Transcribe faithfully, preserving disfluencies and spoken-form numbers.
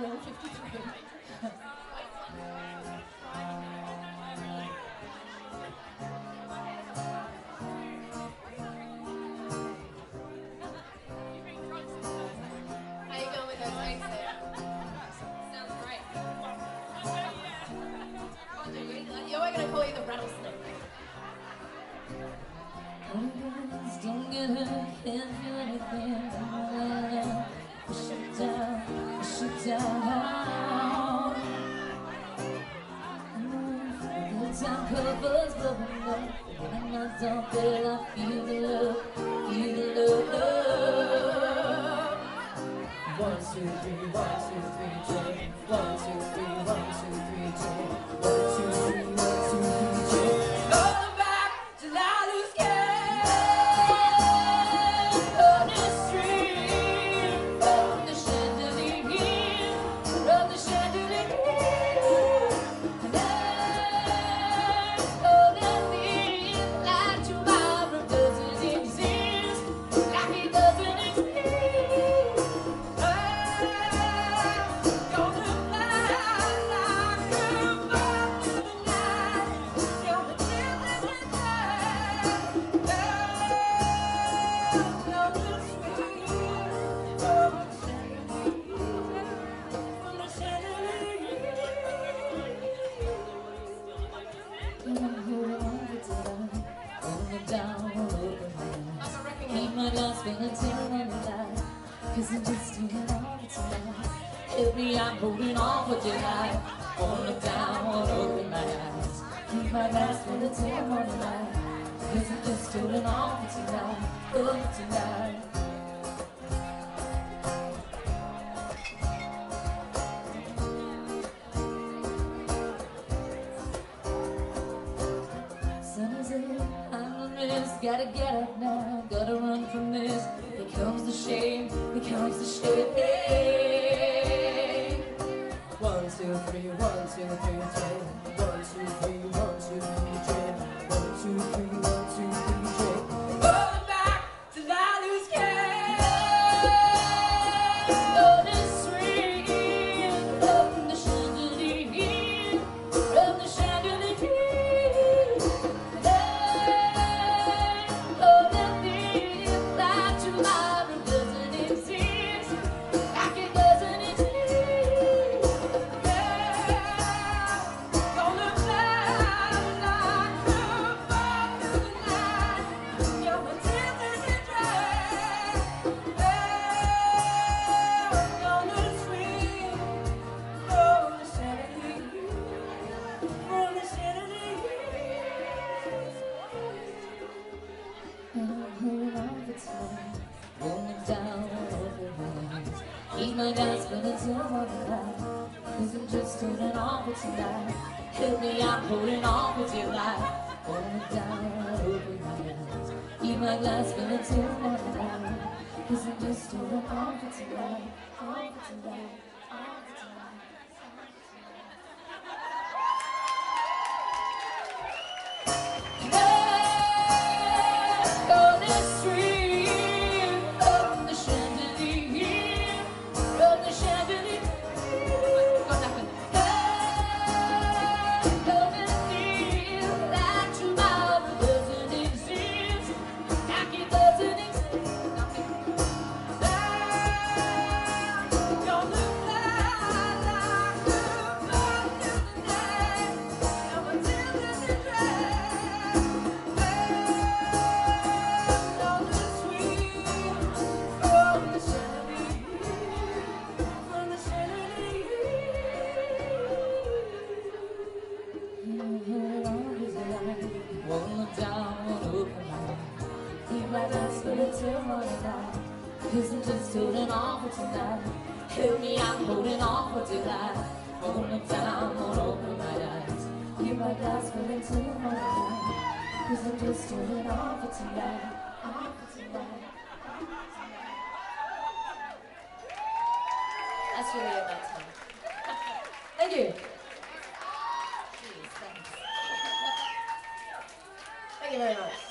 level fifty-three. How you going with those eggs there? Sounds great. Oh, dude, you're gonna call you the rattlesnake. Don't get hurt, can't feel anything. Push it down, push it down. The time covers blowing up. When I don't feel, I feel the love, feel the love. One, two, three, one, two, three, J. One, two, three, one, two, three, J. One, two, three, one, two, three, J. Going back till I lose count. On the street, from the chandelier, from the chandelier. And I know that feeling like tomorrow doesn't exist, like it doesn't exist. I'm gonna fly like a bird through the night, gonna live in the night. Oh, the sweet from the chandelier, from the chandelier. I'm holding on to tonight, holding down, open my eyes. Keep my glass full until I'm alive, 'cause I'm just holding on to tonight. Help me, I'm holding on for tonight. Holding down, open my eyes. Keep my glass full until I'm alive, 'cause I'm just holding on for tonight, oh tonight. Sun's in, I'm on risk, gotta get up now, gotta run from this. Here comes the shame, here comes the shame. One, two, three, one, two, three, J. One, two, three, one, two, three, J. One, two, three, one, two, three, J. Going back till I lose count. On the street, from the chandelier, from the chandelier. Oh, that feeling like tomorrow doesn't exist, like it doesn't exist. Gonna fly like a bird through the night, you're a tempting drag. Gonna swing from the chandelier, from the chandelier. And I'm holding on for tonight, rolling down over my eyes. Keep my eyes full until I'm alive, 'cause I'm just holding on for tonight. Help me, I'm holding on for tonight. Rolling down over my eyes. Keep my glass full until I'm alive, 'cause I'm just holding on for tonight, on for tonight, on for tonight. On the street, from the chandelier, from the chandelier. Gonna feel like tomorrow doesn't exist, like it doesn't exist. Gonna fly like a bird through the night, I'm a tempting drag. On the street, from the chandelier, from the chandelier. Rolling down, open my eyes. Keep my glass full until morning light, 'cause I'm just holding on for tonight. Help me, I'm holding on for tonight. Rolling down, open my eyes. Keep my glass full until morning light, 'cause I'm just holding on for tonight, on for tonight. That's really about time. Thank you. Jeez, thanks. Thank you very much.